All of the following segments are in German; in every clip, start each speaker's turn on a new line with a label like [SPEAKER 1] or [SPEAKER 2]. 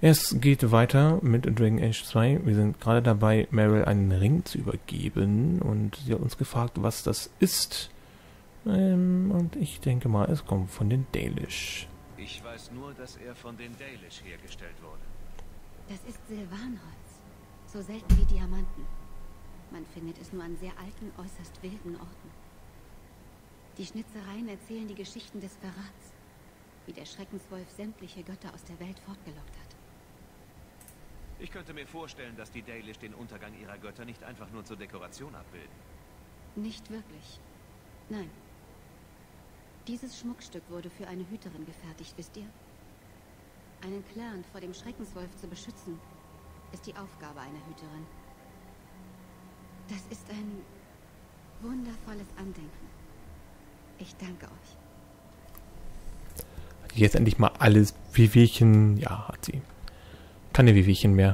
[SPEAKER 1] Es geht weiter mit Dragon Age 2. Wir sind gerade dabei, Meryl einen Ring zu übergeben. Und sie hat uns gefragt, was das ist. Und ich denke mal, es kommt von den Dalish.
[SPEAKER 2] Ich weiß nur, dass er von den Dalish hergestellt wurde.
[SPEAKER 3] Das ist Silvanholz. So selten wie Diamanten. Man findet es nur an sehr alten, äußerst wilden Orten. Die Schnitzereien erzählen die Geschichten des Verrats, wie der Schreckenswolf sämtliche Götter aus der Welt fortgelockt hat.
[SPEAKER 2] Ich könnte mir vorstellen, dass die Dalish den Untergang ihrer Götter nicht einfach nur zur Dekoration abbilden.
[SPEAKER 3] Nicht wirklich. Nein. Dieses Schmuckstück wurde für eine Hüterin gefertigt, wisst ihr? Einen Clan vor dem Schreckenswolf zu beschützen, ist die Aufgabe einer Hüterin. Das ist ein wundervolles Andenken. Ich danke euch.
[SPEAKER 1] Hat die jetzt endlich mal alles Wehwehchen? Ja, hat sie. Keine Wehwehchen mehr.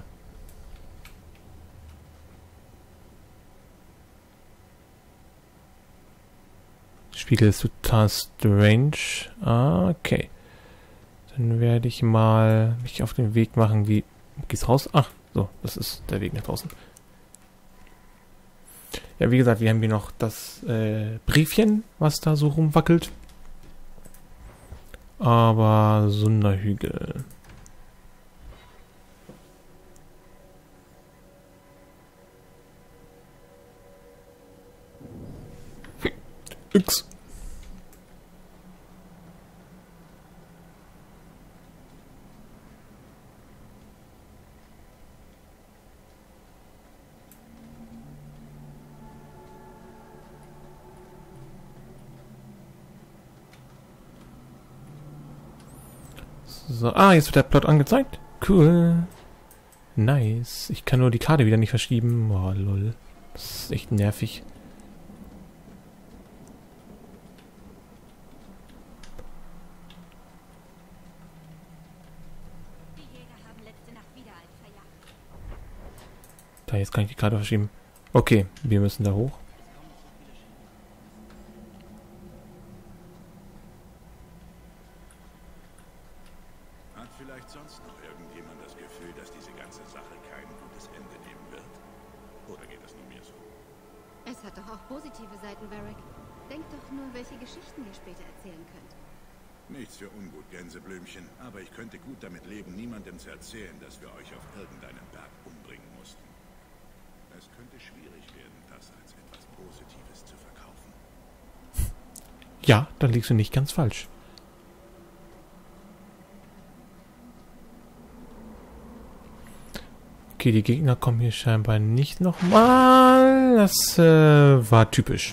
[SPEAKER 1] Spiegel ist total strange. Ah, okay. Dann werde ich mal mich auf den Weg machen. Wie geht's raus? Ach, so, das ist der Weg nach draußen. Ja, wie gesagt, wir haben hier noch das Briefchen, was da so rumwackelt. Aber Sonderhügel. X. So, jetzt wird der Plot angezeigt. Cool. Nice. Ich kann nur die Karte wieder nicht verschieben. Oh, lol. Das ist echt nervig. Da, jetzt kann ich die Karte verschieben. Okay, wir müssen da hoch.
[SPEAKER 4] Hat vielleicht sonst noch irgendjemand das Gefühl, dass diese ganze Sache kein gutes Ende nehmen wird? Oder geht es nur mir so?
[SPEAKER 3] Es hat doch auch positive Seiten, Varric. Denkt doch nur, welche Geschichten ihr später erzählen könnt.
[SPEAKER 4] Nichts für ungut, Gänseblümchen. Aber ich könnte gut damit leben, niemandem zu erzählen, dass wir euch auf irgendeinem Berg umbringen mussten. Es könnte schwierig werden, das als etwas Positives zu verkaufen.
[SPEAKER 1] Ja, da liegst du nicht ganz falsch. Okay, die Gegner kommen hier scheinbar nicht nochmal. Das war typisch.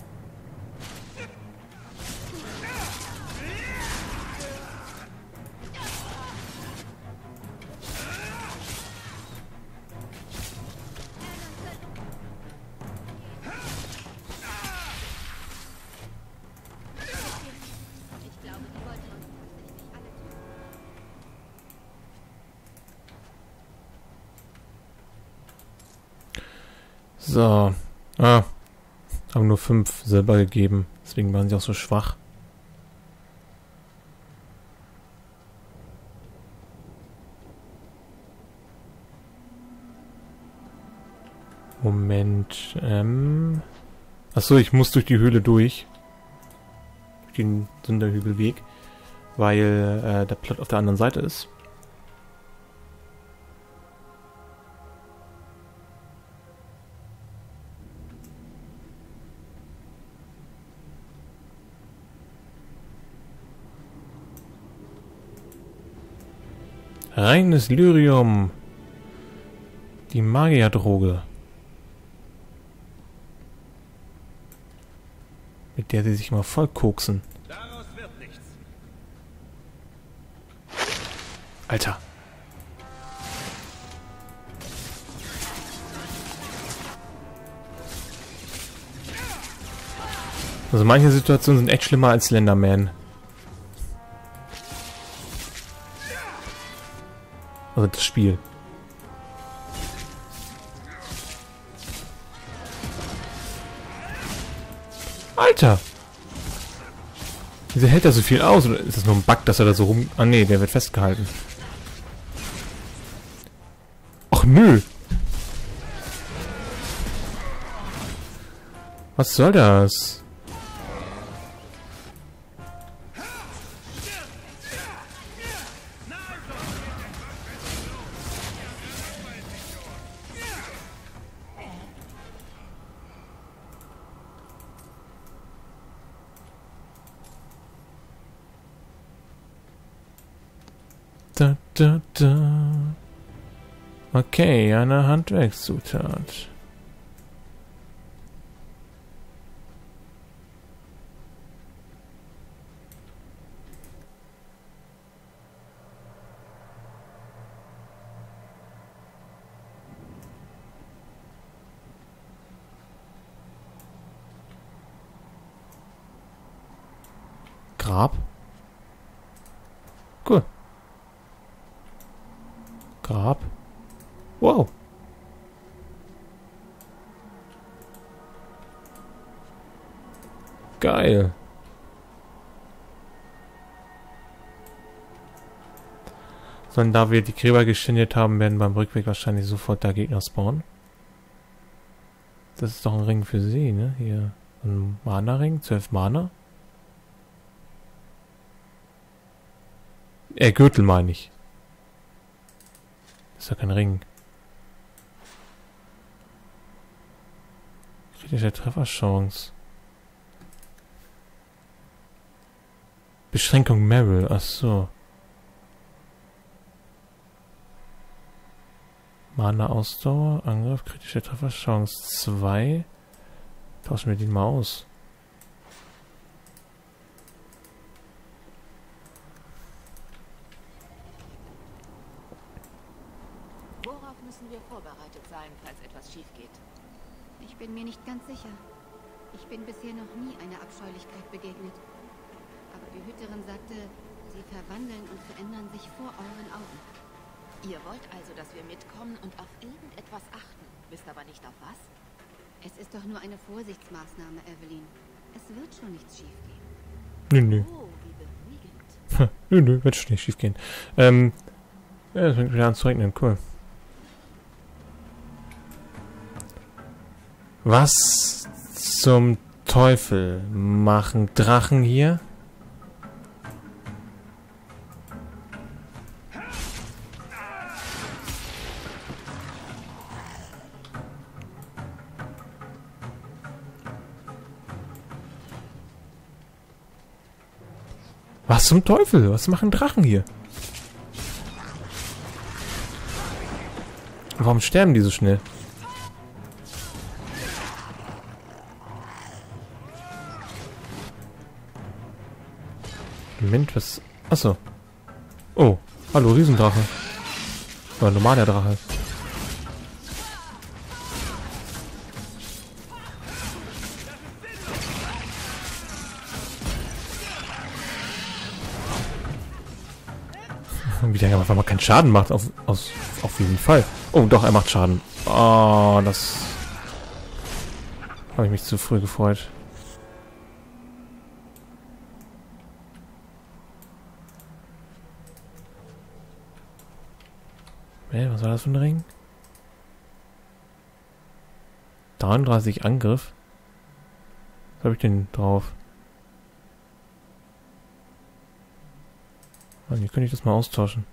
[SPEAKER 1] So. Haben nur 5 Silber gegeben. Deswegen waren sie auch so schwach. Moment. Achso, ich muss durch die Höhle durch. Durch den Sonderhügelweg. Weil der Plot auf der anderen Seite ist. Reines Lyrium. Die Magierdroge. Mit der sie sich mal voll koksen.
[SPEAKER 2] Daraus wird nichts.
[SPEAKER 1] Alter. Also manche Situationen sind echt schlimmer als Slenderman. Also das Spiel. Alter! Wieso hält er so viel aus? Oder ist das nur ein Bug, dass er da so rum... Ah nee, der wird festgehalten. Och nö. Was soll das? Da, da, da. Okay, eine Handwerkszutat. Grab? Cool. Grab. Wow. Geil. So, und da wir die Gräber geschändet haben, werden beim Rückweg wahrscheinlich sofort da Gegner spawnen. Das ist doch ein Ring für sie, ne? Hier. Ein Mana-Ring. 12 Mana. Gürtel meine ich. Das ist ja kein Ring. Kritische Trefferchance. Beschränkung Meryl, ach so. Mana Ausdauer, Angriff, kritische Trefferchance 2. Tauschen wir den mal aus.
[SPEAKER 5] Worauf müssen wir vorbereitet sein, falls etwas schief geht?
[SPEAKER 3] Ich bin mir nicht ganz sicher. Ich bin bisher noch nie einer Abscheulichkeit begegnet. Aber die Hüterin sagte, sie verwandeln und verändern sich vor euren Augen.
[SPEAKER 5] Ihr wollt also, dass wir mitkommen und auf irgendetwas achten, wisst aber nicht auf was?
[SPEAKER 3] Es ist doch nur eine Vorsichtsmaßnahme, Evelyn. Es wird schon nichts schief gehen.
[SPEAKER 1] Nö.
[SPEAKER 5] Oh, wie beruhigend.
[SPEAKER 1] Nö, wird schon nicht schief gehen. Ja, es fängt wieder an zu regnen, cool. Was zum Teufel machen Drachen hier? Was zum Teufel? Was machen Drachen hier? Warum sterben die so schnell? Moment, was... Achso. Oh, hallo, Riesendrache. Oder normaler Drache. Wie der einfach mal keinen Schaden macht, auf jeden Fall. Oh, doch, er macht Schaden. Oh, das... Habe ich mich zu früh gefreut. Was war das für ein Ring? 33 Angriff. Was habe ich denn drauf? Wie könnte ich das mal austauschen?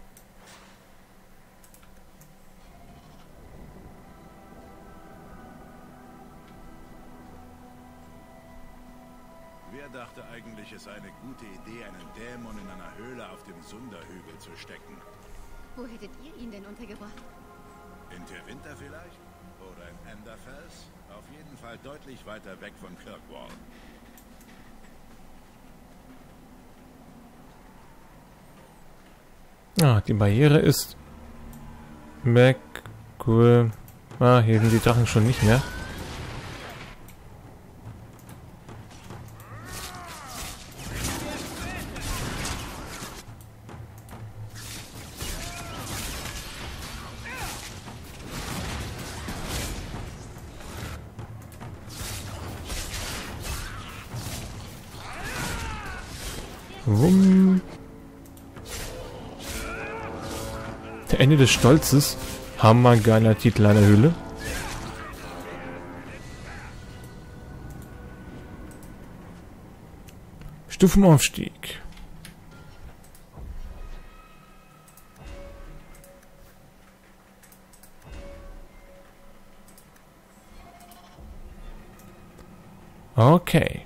[SPEAKER 4] Wer dachte eigentlich, es sei eine gute Idee, einen Dämon in einer Höhle auf dem Sunderhügel zu stecken?
[SPEAKER 3] Wo hättet ihr ihn denn untergebracht?
[SPEAKER 4] In Tevinter vielleicht? Oder in Enderfels? Auf jeden Fall deutlich weiter weg von Kirkwall.
[SPEAKER 1] Ah, die Barriere ist weg. Cool. Ah, hier sind die Drachen schon nicht mehr. Der Ende des Stolzes. Hammergeiler Titel einer Höhle. Stufenaufstieg. Okay.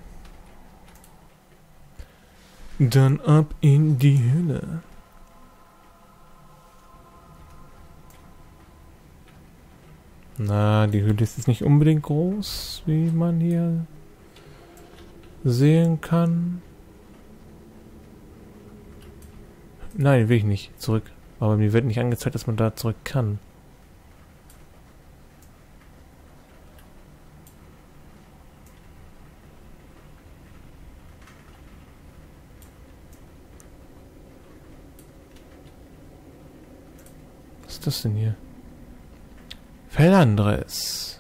[SPEAKER 1] Dann ab in die Höhle. Na, die Höhle ist jetzt nicht unbedingt groß, wie man hier sehen kann. Nein, will ich nicht. Zurück. Aber mir wird nicht angezeigt, dass man da zurück kann. Was ist das denn hier? Felandres.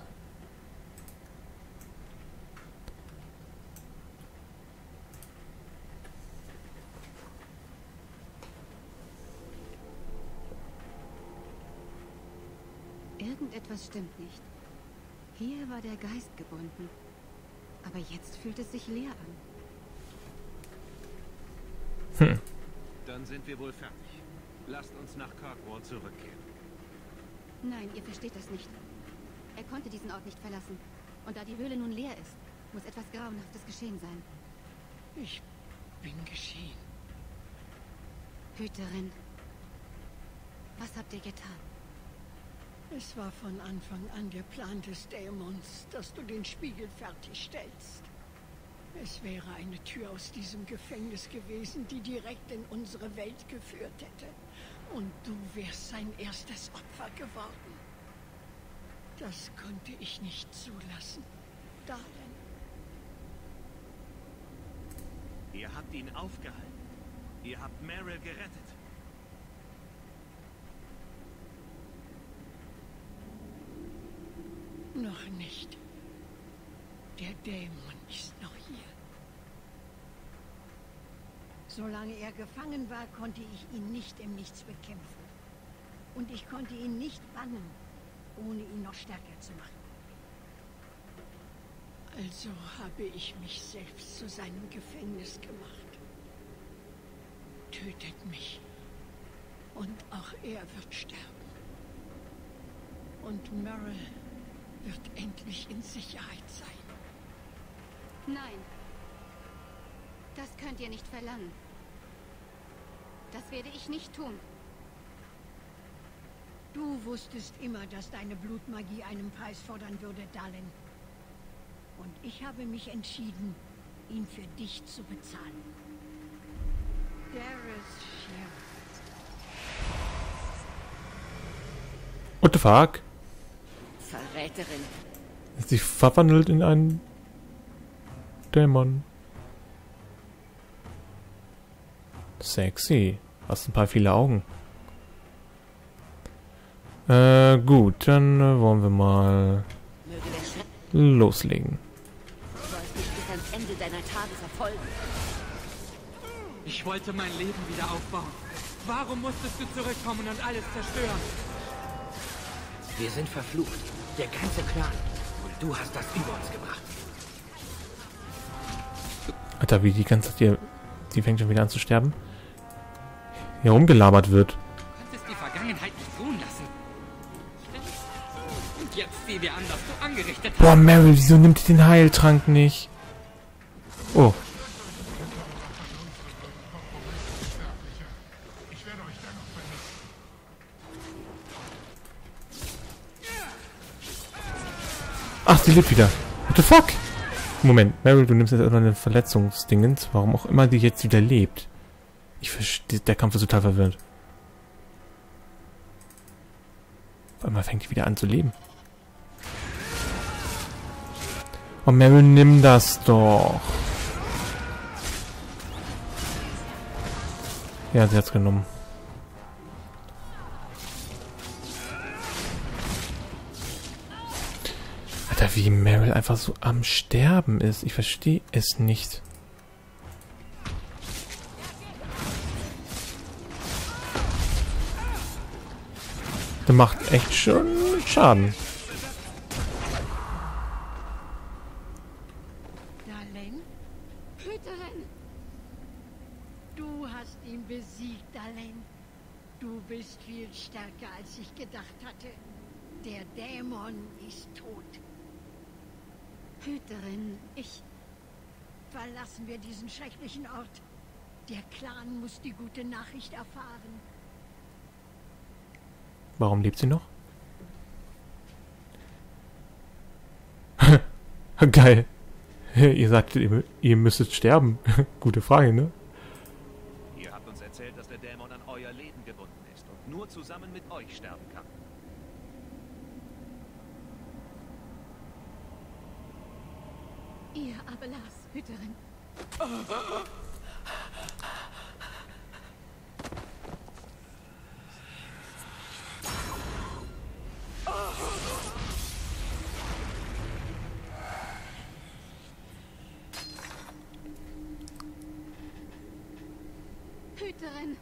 [SPEAKER 3] Irgendetwas stimmt nicht. Hier war der Geist gebunden. Aber jetzt fühlt es sich leer an.
[SPEAKER 2] Dann sind wir wohl fertig. Lasst uns nach Kirkwall zurückgehen.
[SPEAKER 3] Nein, ihr versteht das nicht. Er konnte diesen Ort nicht verlassen. Und da die Höhle nun leer ist, muss etwas Grauenhaftes geschehen sein.
[SPEAKER 6] Ich bin geschehen.
[SPEAKER 3] Hüterin, was habt ihr getan?
[SPEAKER 6] Es war von Anfang an der Plan des Dämons, dass du den Spiegel fertigstellst. Es wäre eine Tür aus diesem Gefängnis gewesen, die direkt in unsere Welt geführt hätte. Und du wärst sein erstes Opfer geworden. Das konnte ich nicht zulassen, Darling.
[SPEAKER 2] Ihr habt ihn aufgehalten. Ihr habt Meryl gerettet.
[SPEAKER 6] Noch nicht. Der Dämon ist noch hier. Solange er gefangen war, konnte ich ihn nicht im Nichts bekämpfen. Und ich konnte ihn nicht bannen, ohne ihn noch stärker zu machen. Also habe ich mich selbst zu seinem Gefängnis gemacht. Tötet mich. Und auch er wird sterben. Und Meryl wird endlich in Sicherheit sein.
[SPEAKER 3] Nein. Das könnt ihr nicht verlangen. Das werde ich nicht tun.
[SPEAKER 6] Du wusstest immer, dass deine Blutmagie einen Preis fordern würde, Darling. Und ich habe mich entschieden, ihn für dich zu bezahlen. Gareth Shear.
[SPEAKER 1] What the fuck?
[SPEAKER 5] Verräterin.
[SPEAKER 1] Ist sich verwandelt in einen Dämon. Sexy. Hast ein paar viele Augen. Gut, dann wollen wir mal
[SPEAKER 5] Möge der Schrecken
[SPEAKER 1] loslegen.
[SPEAKER 5] dich bis ans Ende deiner Tage verfolgen.
[SPEAKER 7] Ich wollte mein Leben wieder aufbauen. Warum musstest du zurückkommen und alles zerstören?
[SPEAKER 8] Wir sind verflucht. Der ganze Clan. Und du hast das über uns gebracht.
[SPEAKER 1] Alter, wie die ganze Zeit hier... Die fängt schon wieder an zu sterben. Hier rumgelabert wird.
[SPEAKER 7] Du konntest die Vergangenheit nicht ruhen lassen. Und jetzt sieh dir an, was du angerichtet hast.
[SPEAKER 1] Boah, Meryl, wieso nimmt die den Heiltrank nicht? Oh. Ach, sie lebt wieder. What the fuck? Moment, Meryl, du nimmst jetzt erstmal eine Verletzungsdingens. Warum auch immer die jetzt wieder lebt. Ich verstehe, der Kampf ist total verwirrend. Auf einmal fängt die wieder an zu leben. Oh, Meryl, nimm das doch. Ja, sie hat's genommen. Alter, wie Meryl einfach so am Sterben ist. Ich verstehe es nicht. Der macht echt schon Schaden.
[SPEAKER 6] Darlene? Hüterin! Du hast ihn besiegt, Darlene. Du bist viel stärker, als ich gedacht hatte. Der Dämon ist tot.
[SPEAKER 3] Hüterin, ich...
[SPEAKER 6] Verlassen wir diesen schrecklichen Ort. Der Clan muss die gute Nachricht erfahren.
[SPEAKER 1] Warum lebt sie noch? Geil. Ihr sagt, ihr müsstet sterben. Gute Frage, ne?
[SPEAKER 2] Ihr habt uns erzählt, dass der Dämon an euer Leben gebunden ist und nur zusammen mit euch sterben kann.
[SPEAKER 3] Ihr Abelas, Hüterin. Hüterin.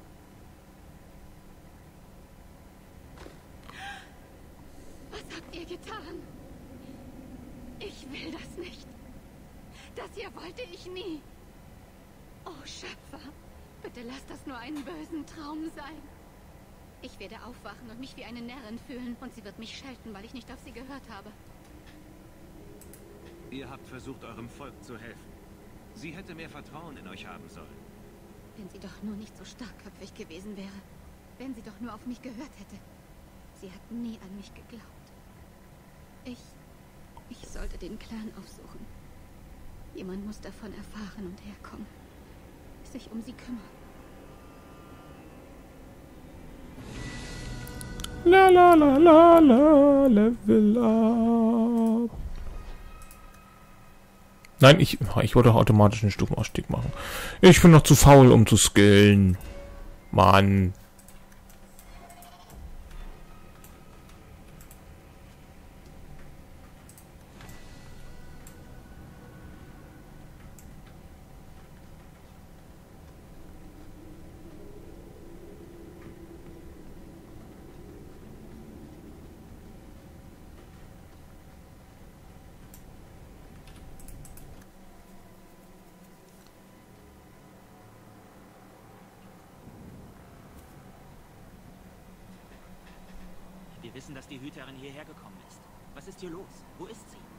[SPEAKER 3] Was habt ihr getan? Ich will das nicht. Das hier wollte ich nie. Oh, Schöpfer, bitte lass das nur einen bösen Traum sein. Ich werde aufwachen und mich wie eine Närrin fühlen und sie wird mich schelten, weil ich nicht auf sie gehört habe.
[SPEAKER 2] Ihr habt versucht, eurem Volk zu helfen. Sie hätte mehr Vertrauen in euch haben sollen.
[SPEAKER 3] Wenn sie doch nur nicht so starkköpfig gewesen wäre. Wenn sie doch nur auf mich gehört hätte. Sie hat nie an mich geglaubt. Ich sollte den Clan aufsuchen. Jemand muss davon erfahren und herkommen. Sich um sie kümmern.
[SPEAKER 1] La la la la la, Level up. Nein, ich wollte doch automatisch einen Stufenausstieg machen. Ich bin noch zu faul, um zu skillen. Mann.
[SPEAKER 8] Wir wissen, dass die Hüterin hierher gekommen ist. Was ist hier los? Wo ist sie?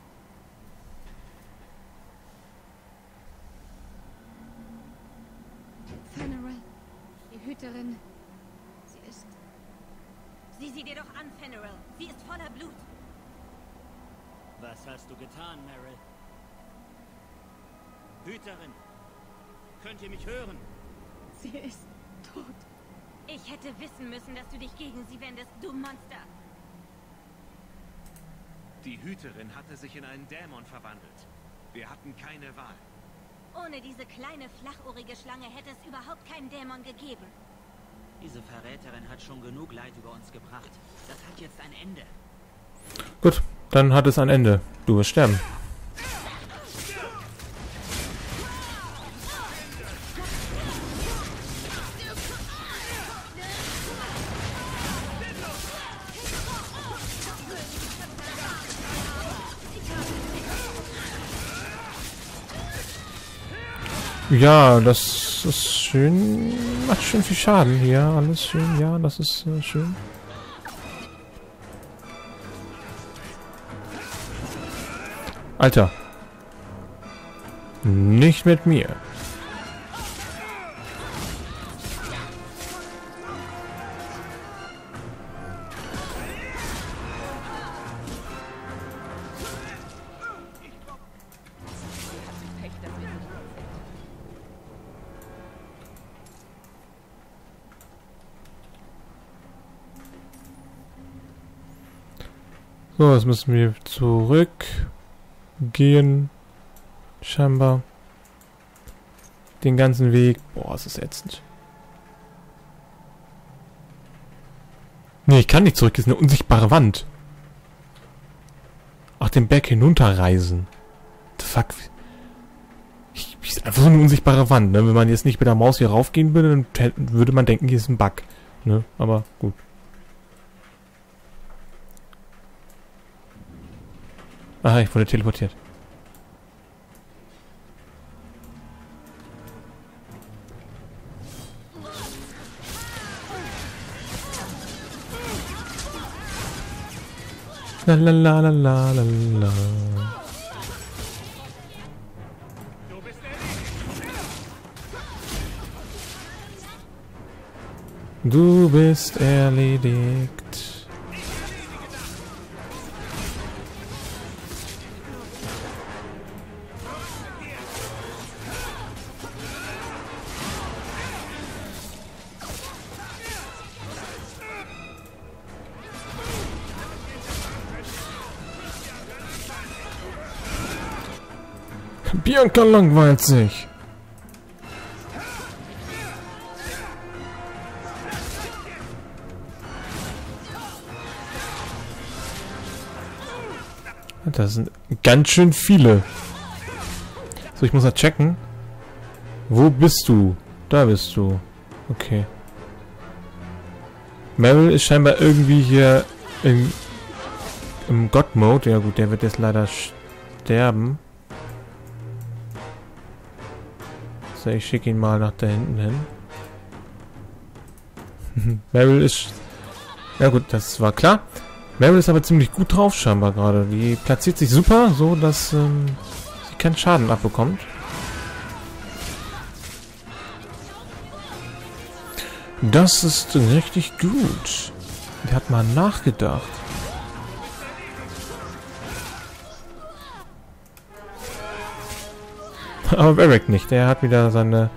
[SPEAKER 3] Fenrirel, die Hüterin. Sie ist...
[SPEAKER 9] Sieh sie dir doch an, Fenrirel. Sie ist voller Blut.
[SPEAKER 10] Was hast du getan, Meryl? Hüterin, könnt ihr mich hören?
[SPEAKER 3] Sie ist tot.
[SPEAKER 9] Ich hätte wissen müssen, dass du dich gegen sie wendest, du Monster.
[SPEAKER 2] Die Hüterin hatte sich in einen Dämon verwandelt. Wir hatten keine Wahl.
[SPEAKER 9] Ohne diese kleine, flachohrige Schlange hätte es überhaupt keinen Dämon gegeben.
[SPEAKER 8] Diese Verräterin hat schon genug Leid über uns gebracht. Das hat jetzt ein Ende.
[SPEAKER 1] Gut, dann hat es ein Ende. Du wirst sterben. Ja, das ist schön. Macht schön viel Schaden hier. Alles schön. Ja, das ist schön. Alter. Nicht mit mir. So, jetzt müssen wir zurückgehen. Scheinbar. Den ganzen Weg. Boah, es ist ätzend. Nee, ich kann nicht zurück. Das ist eine unsichtbare Wand. Ach, den Berg hinunterreisen. The fuck. Ist einfach so eine unsichtbare Wand, ne? Wenn man jetzt nicht mit der Maus hier raufgehen würde, dann würde man denken, hier ist ein Bug. Ne? Aber gut. Ah, ich wurde teleportiert. La la la la la la la. Du bist erledigt. Bianca langweilt sich. Das sind ganz schön viele. So, ich muss mal checken. Wo bist du? Da bist du. Okay. Meryl ist scheinbar irgendwie hier im God-Mode. Ja gut, der wird jetzt leider sterben. So, ich schicke ihn mal nach da hinten hin. Meryl ist... Ja gut, das war klar. Meryl ist aber ziemlich gut drauf scheinbar gerade. Die platziert sich super, so dass sie keinen Schaden abbekommt. Das ist richtig gut. Der hat mal nachgedacht. Aber Varric nicht. Der hat wieder seine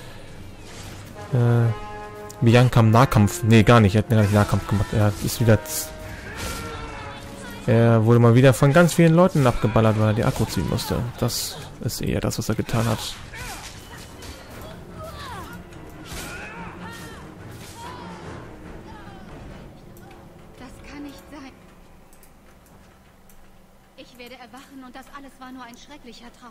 [SPEAKER 1] Bianca im Nahkampf. Nee, gar nicht. Er hat gar nicht Nahkampf gemacht. Er ist wieder... Er wurde mal wieder von ganz vielen Leuten abgeballert, weil er die Akku ziehen musste. Das ist eher das, was er getan hat.
[SPEAKER 3] Das kann nicht sein. Ich werde erwachen und das alles war nur ein schrecklicher Traum.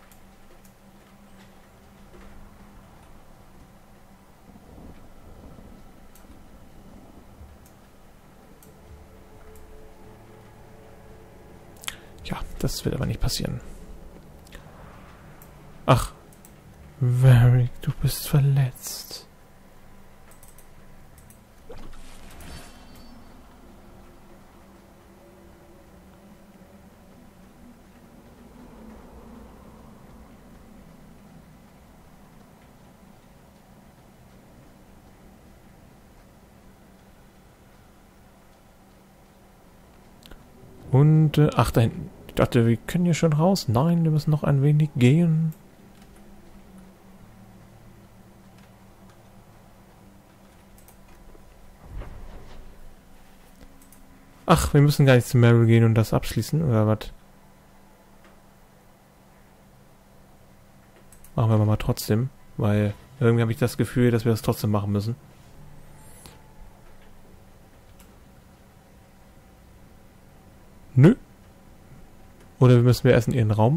[SPEAKER 1] Ja, das wird aber nicht passieren. Ach, Varric, du bist verletzt. Und, ach, da hinten. Ich dachte, wir können hier schon raus. Nein, wir müssen noch ein wenig gehen. Ach, wir müssen gar nicht zu Meryl gehen und das abschließen, oder was? Machen wir mal trotzdem, weil irgendwie habe ich das Gefühl, dass wir das trotzdem machen müssen. Nö. Oder müssen wir erst in ihren Raum?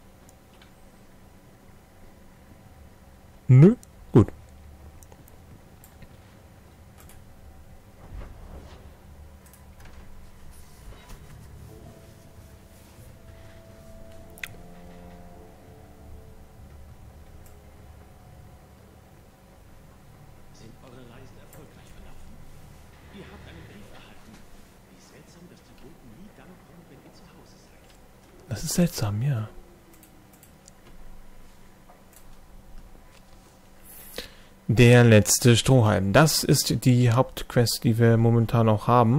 [SPEAKER 1] Nö. Gut.
[SPEAKER 10] Sind eure Reisen erfolgreich verlaufen? Ihr habt einen Brief erhalten. Wie seltsam, dass die Boten nie dann kommen, wenn ihr zu Hause seid.
[SPEAKER 1] Das ist seltsam, ja. Der letzte Strohhalm. Das ist die Hauptquest, die wir momentan auch haben.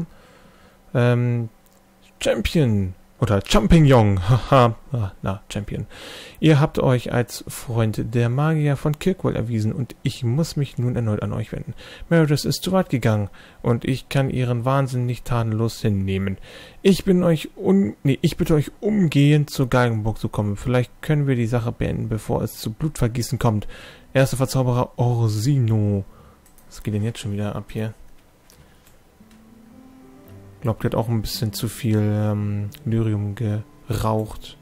[SPEAKER 1] Champion. Oder Champignon. Haha. Champion. Ihr habt euch als Freund der Magier von Kirkwall erwiesen und ich muss mich nun erneut an euch wenden. Meredith ist zu weit gegangen und ich kann ihren Wahnsinn nicht tadellos hinnehmen. Ich bitte euch umgehend zur Galgenburg zu kommen. Vielleicht können wir die Sache beenden, bevor es zu Blutvergießen kommt. Erster Verzauberer Orsino. Was geht denn jetzt schon wieder ab hier? Glaubt, der hat auch ein bisschen zu viel Lyrium geraucht.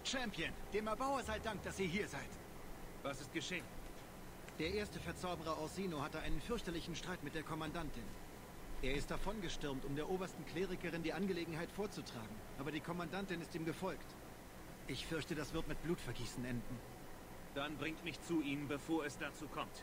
[SPEAKER 11] Champion, dem Erbauer sei Dank, dass ihr hier seid.
[SPEAKER 2] Was ist geschehen?
[SPEAKER 11] Der erste Verzauberer Orsino hatte einen fürchterlichen Streit mit der Kommandantin. Er ist davongestürmt, um der obersten Klerikerin die Angelegenheit vorzutragen. Aber die Kommandantin ist ihm gefolgt. Ich fürchte, das wird mit Blutvergießen enden.
[SPEAKER 2] Dann bringt mich zu ihm, bevor es dazu kommt.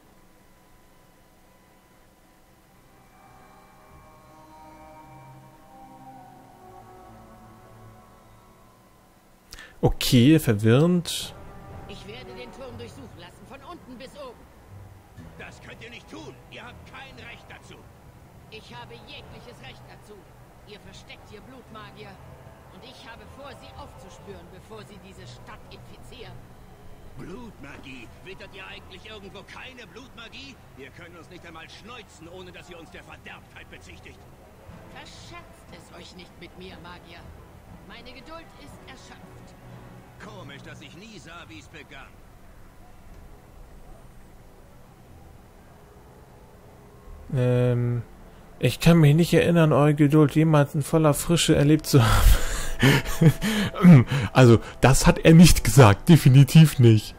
[SPEAKER 1] Okay, verwirrend.
[SPEAKER 8] Ich werde den Turm durchsuchen lassen, von unten bis oben.
[SPEAKER 10] Das könnt ihr nicht tun. Ihr habt kein Recht dazu.
[SPEAKER 8] Ich habe jegliches Recht dazu. Ihr versteckt hier Blutmagier. Und ich habe vor, sie aufzuspüren, bevor sie diese Stadt infizieren.
[SPEAKER 10] Blutmagie? Wittert ihr eigentlich irgendwo keine Blutmagie? Wir können uns nicht einmal schneuzen, ohne dass ihr uns der Verderbtheit bezichtigt.
[SPEAKER 8] Verscherzt es euch nicht mit mir, Magier. Meine Geduld ist erschöpft.
[SPEAKER 10] Komisch, dass ich nie sah, wie es begann.
[SPEAKER 1] Ich kann mich nicht erinnern, eure Geduld jemals in voller Frische erlebt zu haben. Also, das hat er nicht gesagt. Definitiv nicht.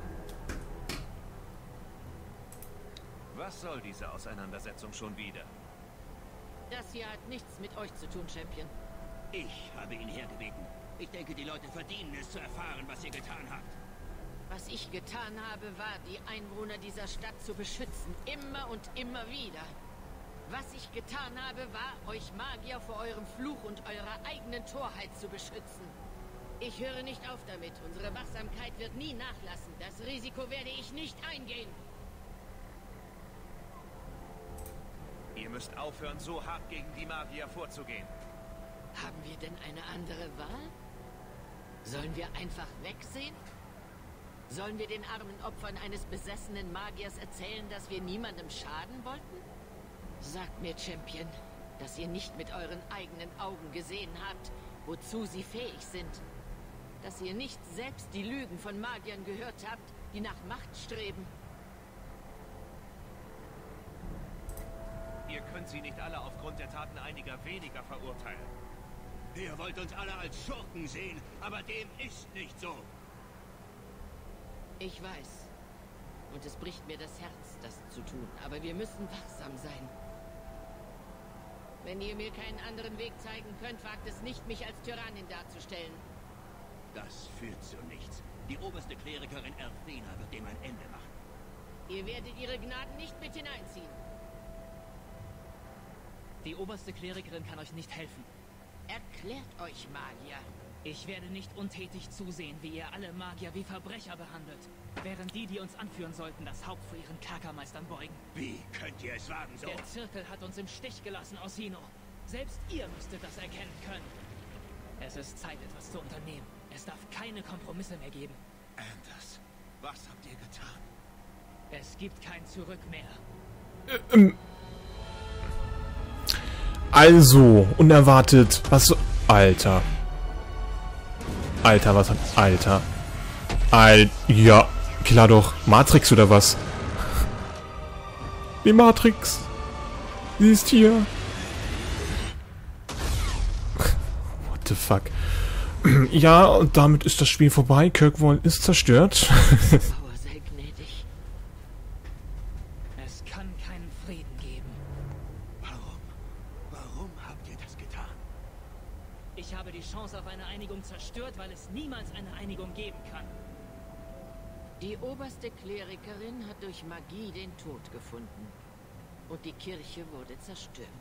[SPEAKER 2] Was soll diese Auseinandersetzung schon wieder?
[SPEAKER 8] Das hier hat nichts mit euch zu tun, Champion.
[SPEAKER 10] Ich habe ihn hergebeten. Ich denke, die Leute verdienen es zu erfahren, was ihr getan habt.
[SPEAKER 8] Was ich getan habe, war, die Einwohner dieser Stadt zu beschützen. Immer und immer wieder. Was ich getan habe, war, euch Magier vor eurem Fluch und eurer eigenen Torheit zu beschützen. Ich höre nicht auf damit. Unsere Wachsamkeit wird nie nachlassen. Das Risiko werde ich nicht eingehen.
[SPEAKER 2] Ihr müsst aufhören, so hart gegen die Magier vorzugehen.
[SPEAKER 8] Haben wir denn eine andere Wahl? Sollen wir einfach wegsehen? Sollen wir den armen Opfern eines besessenen Magiers erzählen, dass wir niemandem schaden wollten? Sagt mir, Champion, dass ihr nicht mit euren eigenen Augen gesehen habt, wozu sie fähig sind. Dass ihr nicht selbst die Lügen von Magiern gehört habt, die nach Macht streben.
[SPEAKER 2] Ihr könnt sie nicht alle aufgrund der Taten einiger weniger verurteilen.
[SPEAKER 10] Ihr wollt uns alle als Schurken sehen, aber dem ist nicht so.
[SPEAKER 8] Ich weiß. Und es bricht mir das Herz, das zu tun. Aber wir müssen wachsam sein. Wenn ihr mir keinen anderen Weg zeigen könnt, wagt es nicht, mich als Tyrannin darzustellen.
[SPEAKER 10] Das führt zu nichts. Die oberste Klerikerin Erfena wird dem ein Ende machen.
[SPEAKER 8] Ihr werdet ihre Gnaden nicht mit hineinziehen.
[SPEAKER 12] Die oberste Klerikerin kann euch nicht helfen.
[SPEAKER 8] Erklärt euch, Magier.
[SPEAKER 12] Ich werde nicht untätig zusehen, wie ihr alle Magier wie Verbrecher behandelt, während die uns anführen sollten, das Haupt vor ihren Kerkermeistern beugen.
[SPEAKER 10] Wie könnt ihr es wagen, so?
[SPEAKER 12] Der Zirkel hat uns im Stich gelassen, Orsino. Selbst ihr müsstet das erkennen können. Es ist Zeit, etwas zu unternehmen. Es darf keine Kompromisse mehr geben.
[SPEAKER 10] Anders, was habt ihr getan?
[SPEAKER 12] Es gibt kein Zurück mehr.
[SPEAKER 1] Also, unerwartet, was... Alter. Alter, was hat... Alter. Ja, klar doch. Matrix oder was? Die Matrix. Sie ist hier. What the fuck? Ja, und damit ist das Spiel vorbei. Kirkwall ist zerstört.
[SPEAKER 8] Sei gnädig.
[SPEAKER 12] Es kann keinen Frieden geben.
[SPEAKER 10] Warum habt ihr das getan?
[SPEAKER 12] Ich habe die Chance auf eine Einigung zerstört, weil es niemals eine Einigung geben kann.
[SPEAKER 8] Die oberste Klerikerin hat durch Magie den Tod gefunden. Und die Kirche wurde zerstört.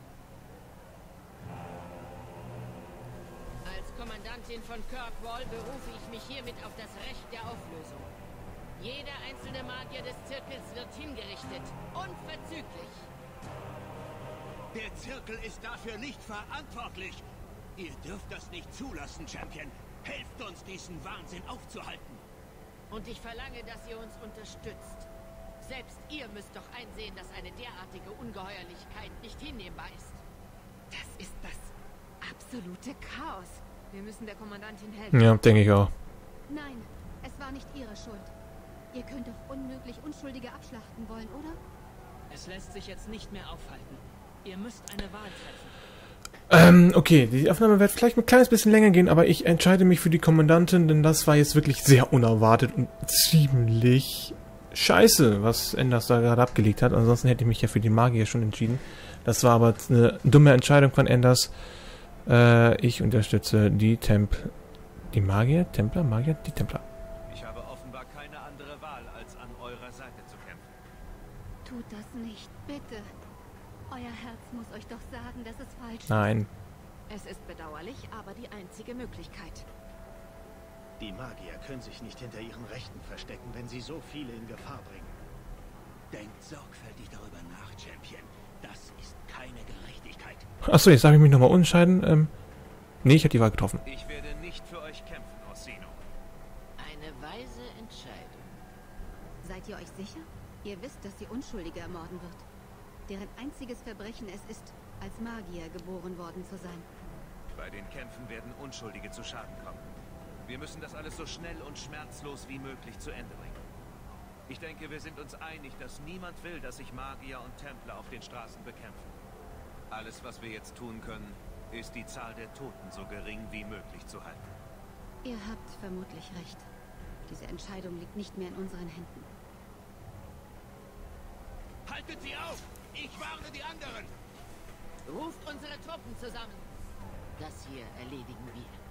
[SPEAKER 8] Als Kommandantin von Kirkwall berufe ich mich hiermit auf das Recht der Auflösung. Jeder einzelne Magier des Zirkels wird hingerichtet. Unverzüglich.
[SPEAKER 10] Der Zirkel ist dafür nicht verantwortlich. Ihr dürft das nicht zulassen, Champion. Helft uns, diesen Wahnsinn aufzuhalten.
[SPEAKER 8] Und ich verlange, dass ihr uns unterstützt. Selbst ihr müsst doch einsehen, dass eine derartige Ungeheuerlichkeit nicht hinnehmbar ist.
[SPEAKER 5] Das ist das absolute Chaos. Wir müssen der Kommandantin helfen.
[SPEAKER 1] Ja, denke ich auch.
[SPEAKER 3] Nein, es war nicht ihre Schuld. Ihr könnt doch unmöglich Unschuldige abschlachten wollen, oder?
[SPEAKER 12] Es lässt sich jetzt nicht mehr aufhalten. Ihr müsst eine Wahl treffen.
[SPEAKER 1] Okay, die Aufnahme wird vielleicht ein kleines bisschen länger gehen, aber ich entscheide mich für die Kommandantin, denn das war jetzt wirklich sehr unerwartet und ziemlich scheiße, was Enders da gerade abgelegt hat. Ansonsten hätte ich mich ja für die Magier schon entschieden. Das war aber eine dumme Entscheidung von Enders. Ich unterstütze die die Magier? Templer? Magier? Die Templer.
[SPEAKER 2] Ich habe offenbar keine andere Wahl, als an eurer Seite zu kämpfen.
[SPEAKER 3] Tut das nicht, bitte. Euer Herz muss euch doch sagen, dass es falsch ist.
[SPEAKER 1] Nein.
[SPEAKER 5] Es ist bedauerlich, aber die einzige Möglichkeit.
[SPEAKER 10] Die Magier können sich nicht hinter ihren Rechten verstecken, wenn sie so viele in Gefahr bringen. Denkt sorgfältig darüber nach, Champion. Das ist keine Gerechtigkeit.
[SPEAKER 1] Achso, jetzt darf ich mich nochmal umentscheiden. Nee, ich habe die Wahl getroffen.
[SPEAKER 2] Ich werde nicht für euch kämpfen, Orsino.
[SPEAKER 8] Eine weise Entscheidung.
[SPEAKER 3] Seid ihr euch sicher? Ihr wisst, dass sie Unschuldige ermorden wird. Deren einziges Verbrechen es ist, als Magier geboren worden zu sein.
[SPEAKER 2] Bei den Kämpfen werden Unschuldige zu Schaden kommen. Wir müssen das alles so schnell und schmerzlos wie möglich zu Ende bringen. Ich denke, wir sind uns einig, dass niemand will, dass sich Magier und Templer auf den Straßen bekämpfen. Alles, was wir jetzt tun können, ist die Zahl der Toten so gering wie möglich zu halten.
[SPEAKER 3] Ihr habt vermutlich recht. Diese Entscheidung liegt nicht mehr in unseren Händen.
[SPEAKER 10] Haltet sie auf! Ich warne die anderen!
[SPEAKER 8] Ruft unsere Truppen zusammen. Das hier erledigen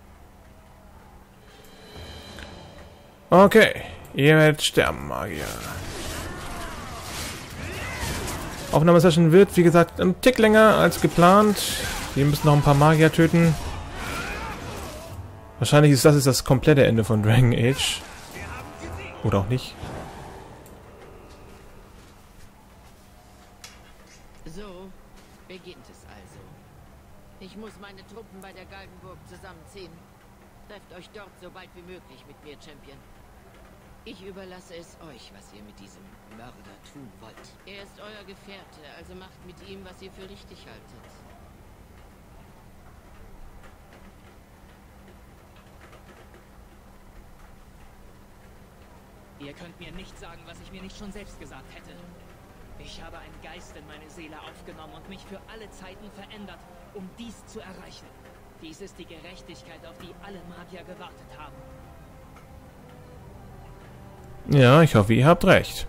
[SPEAKER 8] wir.
[SPEAKER 1] Okay, ihr werdet sterben, Magier. Aufnahmesession wird, wie gesagt, ein Tick länger als geplant. Wir müssen noch ein paar Magier töten. Wahrscheinlich ist das das komplette Ende von Dragon Age. Oder auch nicht.
[SPEAKER 8] So beginnt es also. Ich muss meine Truppen bei der Galgenburg zusammenziehen. Trefft euch dort so bald wie möglich mit mir, Champion. Ich überlasse es euch, was ihr mit diesem Mörder tun wollt. Er ist euer Gefährte, also macht mit ihm, was ihr für richtig haltet.
[SPEAKER 12] Ihr könnt mir nicht sagen, was ich mir nicht schon selbst gesagt hätte. Ich habe einen Geist in meine Seele aufgenommen und mich für alle Zeiten verändert, um dies zu erreichen. Dies ist die Gerechtigkeit, auf die alle Magier gewartet haben.
[SPEAKER 1] Ja, ich hoffe, ihr habt recht.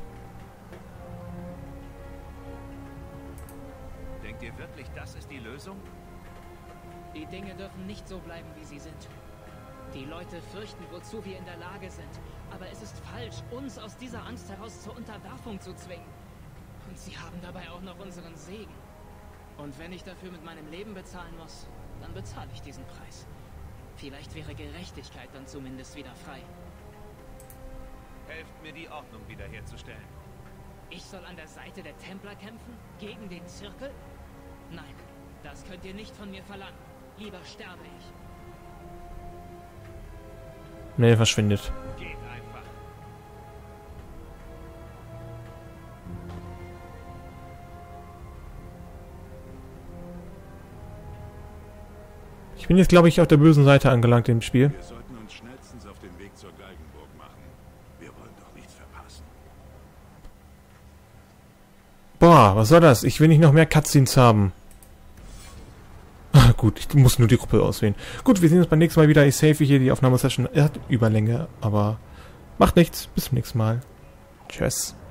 [SPEAKER 2] Denkt ihr wirklich, das ist die Lösung?
[SPEAKER 12] Die Dinge dürfen nicht so bleiben, wie sie sind. Die Leute fürchten, wozu wir in der Lage sind. Aber es ist falsch, uns aus dieser Angst heraus zur Unterwerfung zu zwingen. Und sie haben dabei auch noch unseren Segen. Und wenn ich dafür mit meinem Leben bezahlen muss, dann bezahle ich diesen Preis. Vielleicht wäre Gerechtigkeit dann zumindest wieder frei.
[SPEAKER 2] Helft mir, die Ordnung wiederherzustellen.
[SPEAKER 12] Ich soll an der Seite der Templer kämpfen? Gegen den Zirkel? Nein, das könnt ihr nicht von mir verlangen. Lieber sterbe ich.
[SPEAKER 1] Nee, verschwindet.
[SPEAKER 2] Geht einfach.
[SPEAKER 1] Ich bin jetzt, glaube ich, auf der bösen Seite angelangt im Spiel.
[SPEAKER 4] Wir sollten uns schnellstens auf den Weg zur Galgenburg machen. Wir wollen doch nichts verpassen.
[SPEAKER 1] Boah, was soll das? Ich will nicht noch mehr Cutscenes haben. Gut, ich muss nur die Gruppe auswählen. Gut, wir sehen uns beim nächsten Mal wieder. Ich save hier die Aufnahmesession. Er hat Überlänge, aber macht nichts. Bis zum nächsten Mal. Tschüss.